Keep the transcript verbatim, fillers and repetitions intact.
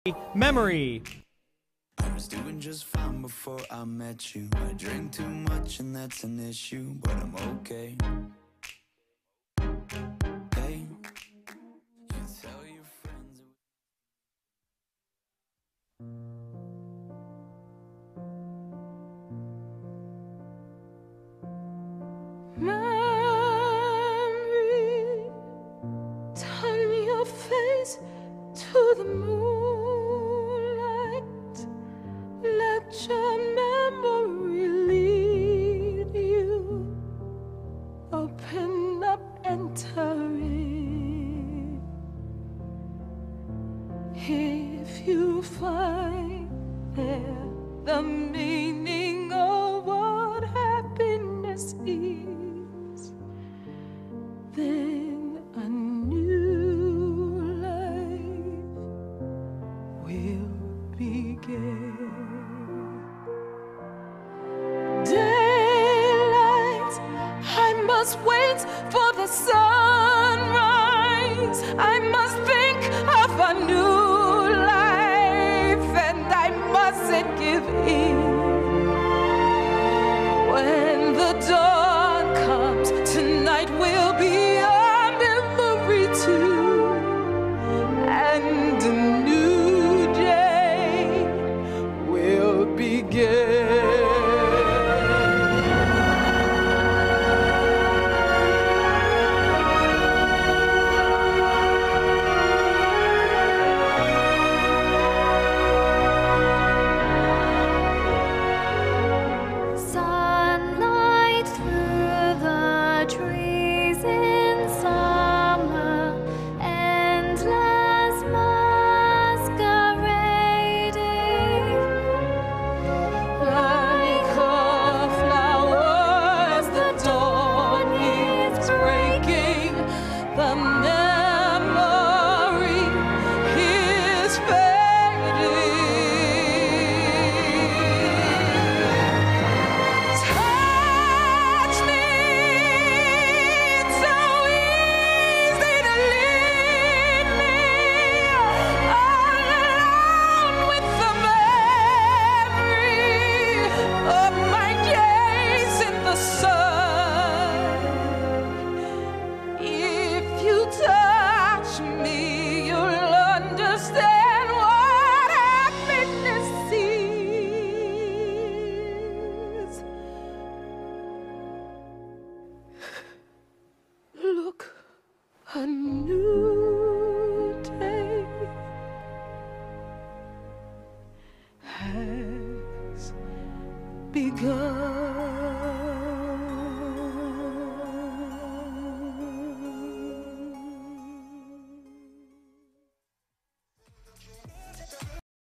Memory. I was doing just fine before I met you. I drink too much and that's an issue, but I'm okay. Hey, you tell your friends it Memory, turn your face to the moonlight. Let your memory lead you. Open up, enter in. If you find there the meaning of what happiness is, then a new life will begin. Daylight, I must wait for the sunrise. I must think of a new life, and I mustn't give in. When the dawn comes, tonight will be a memory too, and a new day will begin. Sunlight through the trees in summer, endless masquerading. Like a flower as the dawn is breaking, the memory is fading. Touch me, it's so easy to leave me all alone with the memory of my days in the sun. If you touch me, you'll understand what happiness is. Look, a new day has begun.